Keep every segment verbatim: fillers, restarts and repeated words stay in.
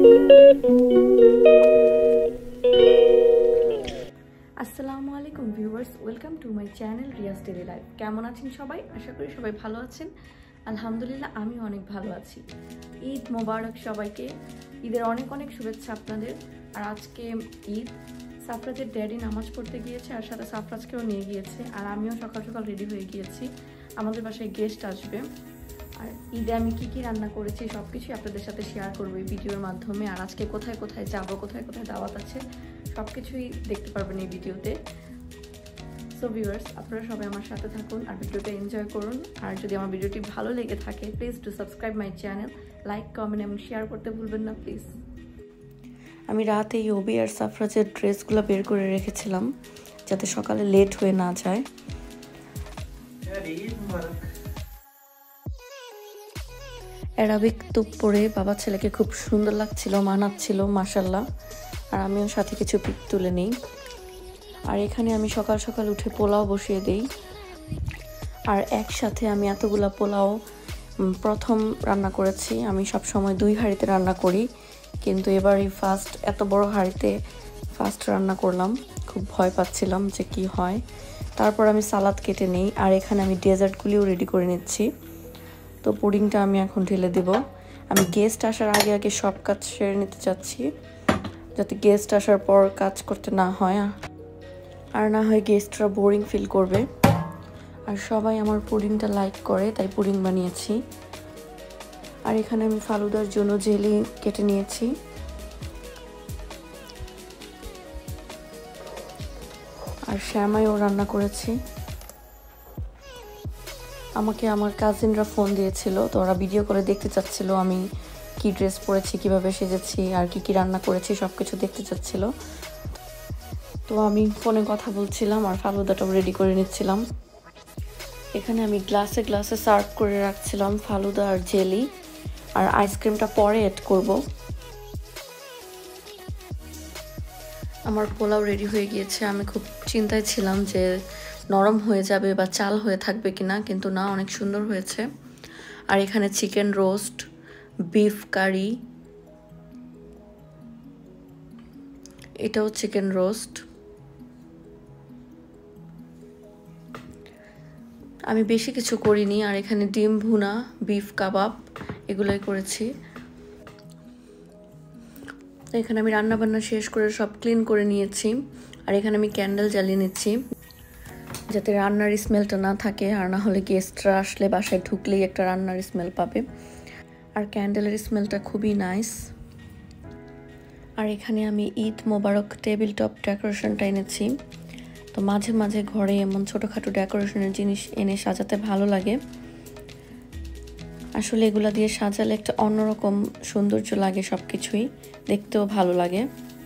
আসসালামু আলাইকুম viewers, welcome to my channel Riyaz daily life. কেমন আছেন সবাই? আশা করি সবাই ভালো আছেন। আলহামদুলিল্লাহ আমি অনেক ভালো আছি। ঈদ মোবারক সবাইকে, ঈদের অনেক অনেক শুভেচ্ছা আপনাদের। আর আজকে ঈদ, সাফরাজের ড্যাডি নামাজ পড়তে গিয়েছে আর সাথে সাফরাজকেও নিয়ে গিয়েছে, আর আমিও সকাল সকাল রেডি হয়ে গিয়েছি। আমাদের বাসায় গেস্ট আসবে, আর ঈদে আমি কি কি রান্না করেছি সব কিছুই আপনাদের সাথে শেয়ার করবো এই ভিডিওর মাধ্যমে। আর আজকে কোথায় কোথায় যাব, কোথায় কোথায় দাওয়াত আছে, সব কিছুই দেখতে পারবেন এই ভিডিওতে। সো ভিউয়ার্স, আপনারা সবাই আমার সাথে থাকুন আর ভিডিওটা এনজয় করুন। আর যদি আমার ভিডিওটি ভালো লেগে থাকে please to subscribe my channel, like, comment এবং শেয়ার করতে ভুলবেন না প্লিজ। আমি রাতে ওবি আর সাফরাজের ড্রেসগুলো বের করে রেখেছিলাম যাতে সকালে লেট হয়ে না যায়। অ্যারাবিক তুপ পরে বাবা ছেলেকে খুব সুন্দর লাগছিল, মানাচ্ছিল মাশাল্লাহ। আর আমিও সাথে কিছু পিক তুলে নিই। আর এখানে আমি সকাল সকাল উঠে পোলাও বসিয়ে দিই। আর একসাথে আমি এতগুলা পোলাও প্রথম রান্না করেছি। আমি সব সময় দুই হাঁড়িতে রান্না করি, কিন্তু এবারই ফার্স্ট এত বড় হাঁড়িতে ফার্স্ট রান্না করলাম। খুব ভয় পাচ্ছিলাম যে কি হয়। তারপর আমি সালাদ কেটে নিই, আর এখানে আমি ডেজার্টগুলিও রেডি করে নিচ্ছি। তো পুডিংটা আমি এখন ঢেলে দেব। আমি গেস্ট আসার আগে আগে সব কাজ সেরে নিতে চাচ্ছি, যাতে গেস্ট আসার পর কাজ করতে না হয়, আর না হয় গেস্টরা বোরিং ফিল করবে। আর সবাই আমার পুডিংটা লাইক করে, তাই পুডিং বানিয়েছি। আর এখানে আমি ফালুদার জন্য জেলি কেটে নিয়েছি। আর শ্যামাইও রান্না করেছি। আমাকে আমার কাজিনরা ফোন দিয়েছিল, তো ওরা ভিডিও করে দেখতে চাচ্ছিল আমি কি ড্রেস পরেছি, কিভাবে সেজেছি, আর কি কি রান্না করেছি সব কিছু দেখতে চাচ্ছিল। তো আমি ফোনে কথা বলছিলাম আর ফালুদাটাও রেডি করে নিচ্ছিলাম। এখানে আমি গ্লাসে গ্লাসে সার্ভ করে রাখছিলাম ফালুদা আর জেলি, আর আইসক্রিমটা পরে অ্যাড করব। আমার পোলাও রেডি হয়ে গিয়েছে। আমি খুব চিন্তায় ছিলাম যে নরম হয়ে যাবে বা চাল হয়ে থাকবে কিনা, কিন্তু না, অনেক সুন্দর হয়েছে। আর এখানে চিকেন রোস্ট, বিফ কারি, এটাও চিকেন রোস্ট। আমি বেশি কিছু করিনি। আর এখানে ডিম ভুনা, বিফ কাবাব, এগুলোই করেছি। এখানে আমি রান্না বান্না শেষ করে সব ক্লিন করে নিয়েছি। আর এখানে আমি ক্যান্ডেল জ্বালিয়ে নিচ্ছি যাতে রান্নার স্মেলটা না থাকে, আর না হলে গেস্টরা আসলে বাসায় ঢুকলেই একটা রান্নার স্মেল পাবে। আর ক্যান্ডেলের স্মেলটা খুবই নাইস। আর এখানে আমি ঈদ মোবারক টেবিল টপ ডেকোরেশনটা এনেছি। তো মাঝে মাঝে ঘরে এমন ছোটোখাটো ডেকোরেশনের জিনিস এনে সাজাতে ভালো লাগে। আসলে এগুলা দিয়ে সাজালে একটা অন্যরকম সৌন্দর্য লাগে, সব কিছুই দেখতেও ভালো লাগে।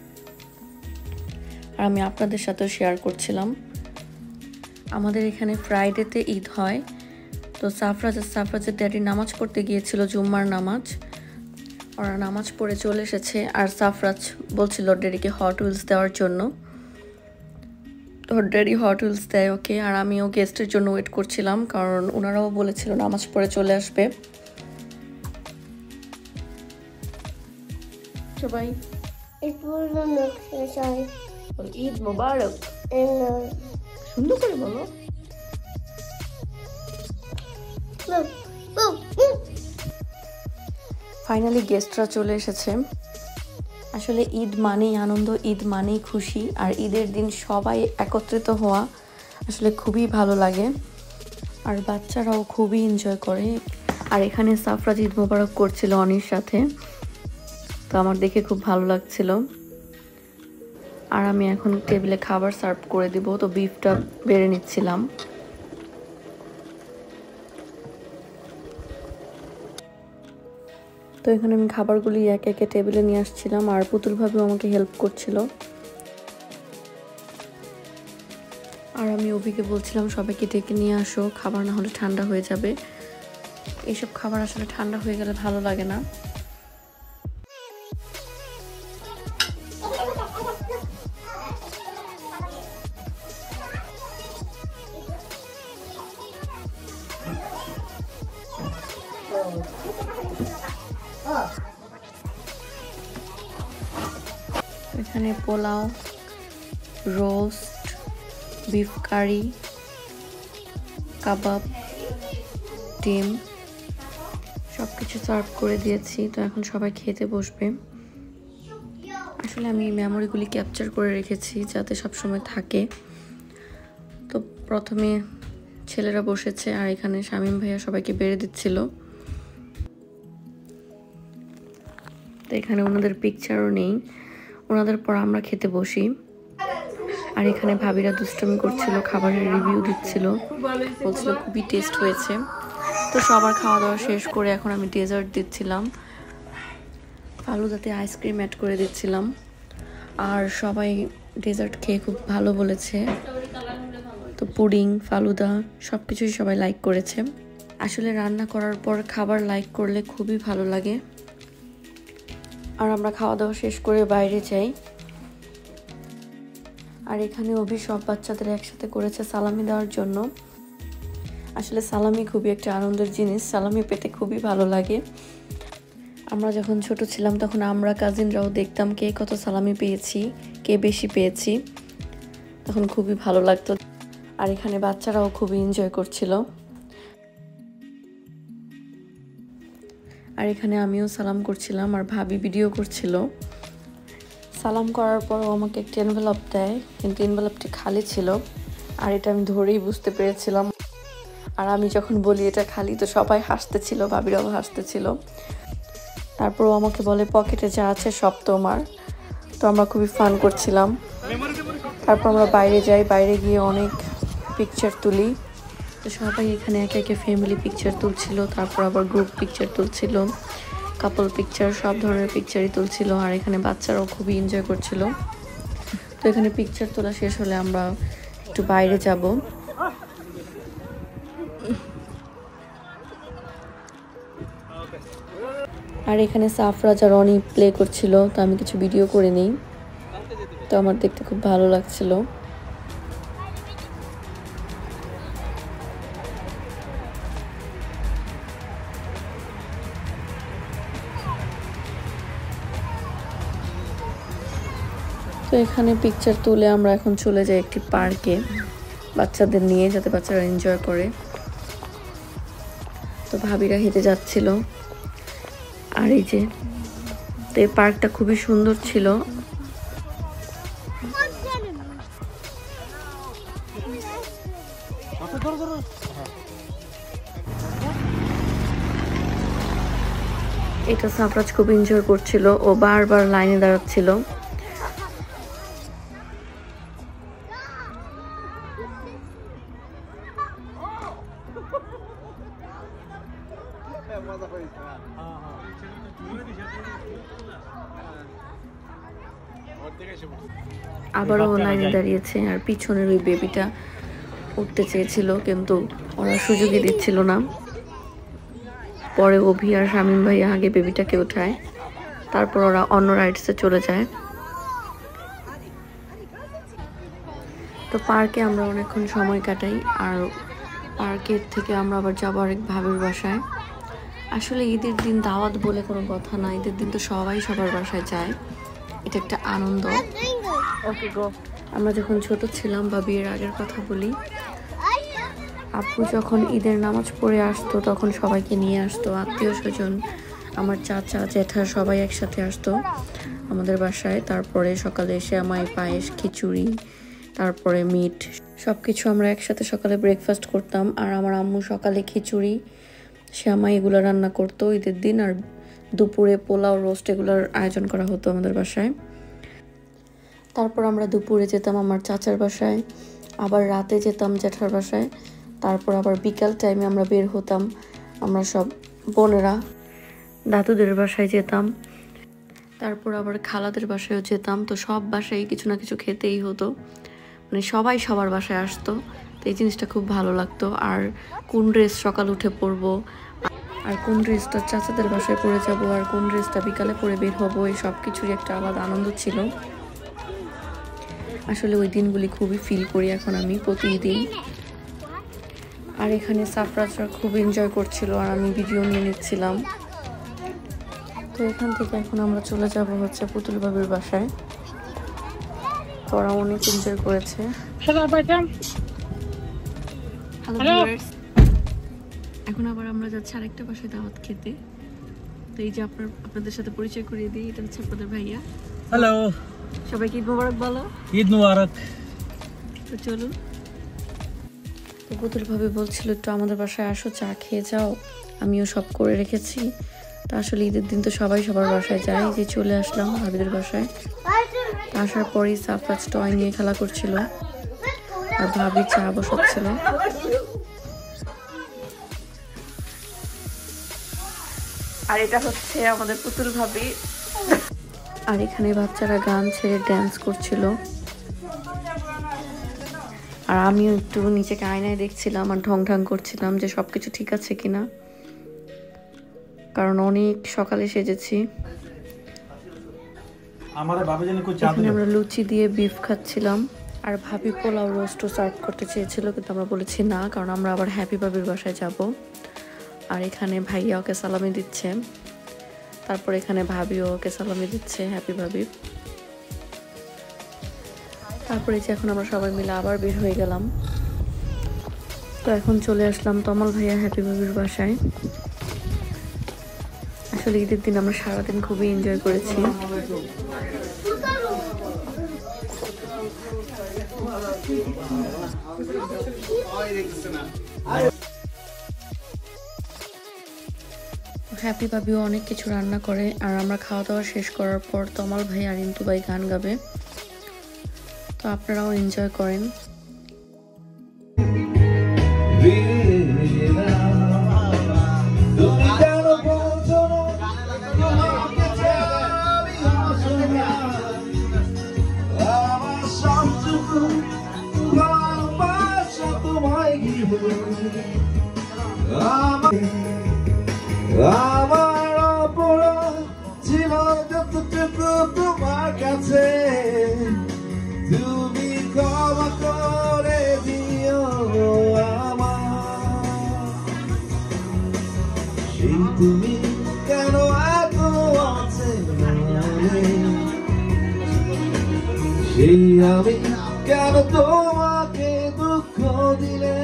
আর আমি আপনাদের সাথেও শেয়ার করছিলাম। আমাদের এখানে ফ্রাইডেতে ঈদ হয়। তো সাফরাজ আর সাফরাজের ড্যাডি নামাজ পড়তে গিয়েছিল, জুম্মার নামাজ। ওরা নামাজ পড়ে চলে এসেছে। আর সাফরাজ বলছিল ড্যাডিকে হট হুইলস দেওয়ার জন্য। ওর ড্যাডি হট হুইলস দেয় ওকে। আর আমিও গেস্টের জন্য ওয়েট করছিলাম, কারণ ওনারাও বলেছিল নামাজ পড়ে চলে আসবে সবাই। ঈদ মোবারক সুন্দর করে বলো। ফাইনালি গেস্টরা চলে এসেছে। আসলে ঈদ মানেই আনন্দ, ঈদ মানেই খুশি। আর ঈদের দিন সবাই একত্রিত হওয়া আসলে খুবই ভালো লাগে, আর বাচ্চারাও খুবই এনজয় করে। আর এখানে সাফরাজ ঈদ মোবারক করছিল অনির সাথে, তো আমার দেখে খুব ভালো লাগছিল। আর আমি এখন টেবিলে খাবার সার্ভ করে দিব, তো বিফটা বেড়ে নিচ্ছিলাম। তো এখানে আমি খাবারগুলি একে একে টেবিলে নিয়ে আসছিলাম, আর পুতুল ভাবিও আমাকে হেল্প করছিল। আর আমি অভিকে বলছিলাম সবাইকে ডেকে নিয়ে আসো, খাবার না হলে ঠান্ডা হয়ে যাবে। এইসব খাবার আসলে ঠান্ডা হয়ে গেলে ভালো লাগে না। এখানে pulao, roast, beef curry, kebab, ডিম সব কিছু সার্ভ করে দিয়েছি। তো এখন সবাই খেতে বসবে। আসলে আমি মেমোরিগুলি ক্যাপচার করে রেখেছি যাতে সবসময় থাকে। তো প্রথমে ছেলেরা বসেছে আর এখানে শামীম ভাইয়া সবাইকে বেড়ে দিচ্ছিল। তো এখানে ওনাদের পিকচারও নেই, ওনাদের পর আমরা খেতে বসি। আর এখানে ভাবিরা দুষ্টুমি করছিল, খাবারের রিভিউ দিচ্ছিল, বলছিল খুবই টেস্ট হয়েছে। তো সবার খাওয়া দাওয়া শেষ করে এখন আমি ডেজার্ট দিচ্ছিলাম, ফালুদাতে আইসক্রিম অ্যাড করে দিচ্ছিলাম। আর সবাই ডেজার্ট খেয়ে খুব ভালো বলেছে। তো পুডিং, ফালুদা সব কিছুই সবাই লাইক করেছে। আসলে রান্না করার পর খাবার লাইক করলে খুবই ভালো লাগে। আর আমরা খাওয়া দাওয়া শেষ করে বাইরে যাই। আর এখানে অভি সব বাচ্চাদের একসাথে করেছে সালামি দেওয়ার জন্য। আসলে সালামি খুবই একটা আনন্দের জিনিস, সালামি পেতে খুবই ভালো লাগে। আমরা যখন ছোট ছিলাম তখন আমরা কাজিনরাও দেখতাম কে কত সালামি পেয়েছি, কে বেশি পেয়েছি, তখন খুবই ভালো লাগতো। আর এখানে বাচ্চারাও খুবই এনজয় করছিল। আর এখানে আমিও সালাম করছিলাম আর ভাবি ভিডিও করছিল। সালাম করার পরও আমাকে একটা এনভেলপ দেয়, কিন্তু এনভেলপটি খালি ছিল। আর এটা আমি ধরেই বুঝতে পেরেছিলাম। আর আমি যখন বলি এটা খালি, তো সবাই হাসতেছিল, ভাবিরাও হাসতেছিল। তারপরও আমাকে বলে পকেটে যা আছে সব তোমার। তো আমরা খুবই ফান করছিলাম। তারপর আমরা বাইরে যাই, বাইরে গিয়ে অনেক পিকচার তুলি। তো সবাই এখানে একে একে ফ্যামিলি পিকচার তুলছিল, তারপর আবার গ্রুপ পিকচার তুলছিল, কাপল পিকচার, সব ধরনের পিকচারই তুলছিল। আর এখানে বাচ্চারাও খুবই এনজয় করছিল। তো এখানে পিকচার তোলা শেষ হলে আমরা একটু বাইরে যাব। আর এখানে সাফরাজ আর রনি প্লে করছিল, তো আমি কিছু ভিডিও করে নিই। তো আমার দেখতে খুব ভালো লাগছিল। তো এখানে পিকচার তুলে আমরা এখন চলে যাই একটি পার্কে বাচ্চাদের নিয়ে, যাতে বাচ্চারা এনজয় করে। তো ভাবিরা হেঁটে যাচ্ছিল। আর এই যে, তো এই পার্কটা খুবই সুন্দর ছিল। এটা সাফরাজ খুব এনজয় করছিল, ও বারবার লাইনে দাঁড়াচ্ছিল। আবারও লাইনে দাঁড়িয়েছে। আর পিছনের ওই বেবিটা উঠতে চেয়েছিল, কিন্তু ওরা সুযোগই দিচ্ছিল না। পরে অভি আর শামীম ভাইয়া আগে বেবিটাকে উঠায়, তারপর ওরা অন্য রাইডসে চলে যায়। তো পার্কে আমরা অনেকক্ষণ সময় কাটাই। আর পার্কের থেকে আমরা আবার যাবো আরেক ভাবির বাসায়। আসলে ঈদের দিন দাওয়াত বলে কোনো কথা না, ঈদের দিন তো সবাই সবার বাসায় যায়, এটা একটা আনন্দ। ওকে গো। আমরা যখন ছোট ছিলাম বা বিয়ের আগের কথা বলি, আপু যখন ঈদের নামাজ পড়ে আসতো তখন সবাইকে নিয়ে আসতো, আত্মীয় স্বজন, আমার চাচা জ্যাঠা সবাই একসাথে আসতো আমাদের বাসায়। তারপরে সকালে সেমাই, পায়েস, খিচুড়ি, তারপরে মিট, সব কিছু আমরা একসাথে সকালে ব্রেকফাস্ট করতাম। আর আমার আম্মু সকালে খিচুড়ি, সেমাই এগুলো রান্না করতো ঈদের দিন। আর দুপুরে পোলাও, রোস্ট এগুলোর আয়োজন করা হতো আমাদের বাসায়। তারপর আমরা দুপুরে যেতাম আমার চাচার বাসায়, আবার রাতে যেতাম জ্যাঠার বাসায়। তারপর আবার বিকাল টাইমে আমরা বের হতাম, আমরা সব বোনেরা দাদুদের বাসায় যেতাম। তারপর আবার খালাদের বাসায়ও যেতাম। তো সব বাসায় কিছু না কিছু খেতেই হতো, মানে সবাই সবার বাসায় আসতো। তো এই জিনিসটা খুব ভালো লাগতো। আর কোন ড্রেস সকাল উঠে পরবো, আর কোন ড্রেসটা চাচাদের বাসায় পরে যাব, আর কোন ড্রেসটা বিকালে পরে বের হবো, এই সব কিছুরই একটা আলাদা আনন্দ ছিল। আসলে ওই দিনগুলি খুবই ফিল করি এখন আমি প্রতিদিন। আর এখানে সাফরাজরা খুব এনজয় করছিল আর আমি ভিডিও নিয়ে নিচ্ছিলাম। তো এখান থেকে এখন আমরা চলে যাব হচ্ছে পুতুল ভাবির বাসায়। তো ওরা অনেক এনজয় করেছে। এখন আবার আমরা যাচ্ছি আরেকটা বাসায় দাওয়াত খেতে। তো এই যে আপনার আপনাদের সাথে পরিচয় করিয়ে দিই, এটা হচ্ছে আপনাদের ভাইয়া। হ্যালো, সবাইকে ঈদ মোবারক বলো। ঈদ মোবারক। তো চলুন। তো পুতুল ভাবি বলছিল একটু আমাদের বাসায় আসো, চা খেয়ে যাও, আমিও সব করে রেখেছি। তো আসলে ঈদের দিন তো সবাই সবার বাসায় যায়, যে চলে আসলাম ভাবিদের বাসায়। আসার পরেই সাফরাজ টয় নিয়ে খেলা করছিল আর ভাবি চা বসাচ্ছিল। আর এটা হচ্ছে আমাদের পুতুল ভাবি। আর এখানে বাচ্চারা গান ছেড়ে ড্যান্স করছিল। আর আমিও একটু নিচেকে আয়নায় দেখছিলাম আর ঢং ঢং করছিলাম যে সবকিছু ঠিক আছে কিনা, কারণ অনেক সকালে সেজেছি। এখানে আমরা লুচি দিয়ে বিফ খাচ্ছিলাম আর ভাবি পোলাও রোস্টও সার্ভ করতে চেয়েছিল, কিন্তু আমরা বলেছি না, কারণ আমরা আবার হ্যাপি ভাবির বাসায় যাব। আর এখানে ভাইয়া ওকে সালামি দিচ্ছে, তারপর এখানে ভাবিও ওকে সালামি দিচ্ছে হ্যাপি ভাবি। তারপরে যে এখন আমরা সবাই মিলে আবার বের হয়ে গেলাম। তো এখন চলে আসলাম তমাল ভাইয়া হ্যাপি ভাবির বাসায়। আসলে ঈদের দিন আমরা সারাদিন খুবই এনজয় করেছি। হ্যাপি ভাবিও অনেক কিছু রান্না করে। আর আমরা খাওয়া দাওয়া শেষ করার পর তমাল ভাই আর ইন্তু ভাই গান গাবে, তো আপনারাও এনজয় করেন। আমার অপরাধ ছিল যতটুকু তোমার কাছে, তুমি ক্ষমা করে দিও আমার। সেই তুমি কেন এত আছে সেই আমি কেন তোমাকে দুঃখ দিলে।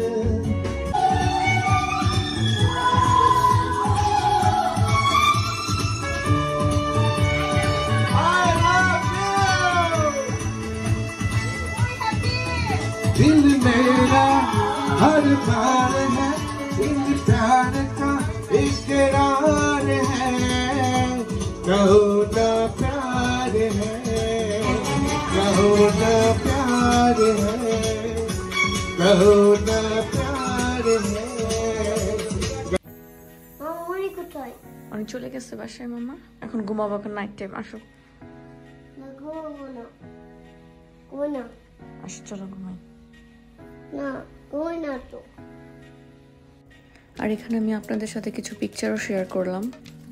दिल मेरा हर बार है इन प्यार का इकरार है, कहो ना प्यार है, कहो ना प्यार है, कहो ना प्यार है। অনেক চলে গেছে বাসায় মামা, এখন ঘুমাবো, এখন নাইট টাইম। আসো আসো, চলো ঘুমাই। আর এখানে আমি আপনাদের সাথে কিছু পিকচারও শেয়ার করলাম।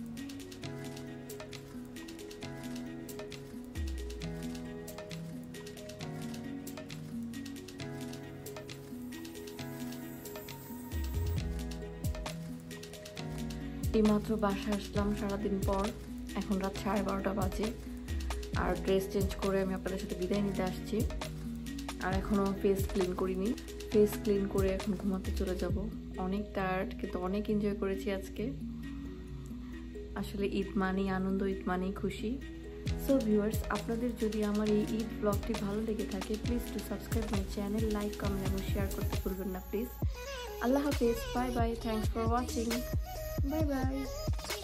এইমাত্র বাসায় আসলাম সারাদিন পর, এখন রাত সাড়ে বারোটা বাজে। আর ড্রেস চেঞ্জ করে আমি আপনাদের সাথে বিদায় নিতে আসছি। আর এখনও ফেস ক্লিন করিনি, ফেস ক্লিন করে এখন ঘুমাতে চলে যাব। অনেক টায়ার্ড, কিন্তু অনেক এনজয় করেছি আজকে। আসলে ঈদ মানেই আনন্দ, ঈদ মানেই খুশি। সো ভিউয়ার্স, আপনাদের যদি আমার এই ঈদ ব্লগটি ভালো লেগে থাকে, please to subscribe my channel, like, comment এবং শেয়ার করতে ভুলবেন না প্লিজ। আল্লাহ হাফেজ, bye bye, thanks for watching, bye by.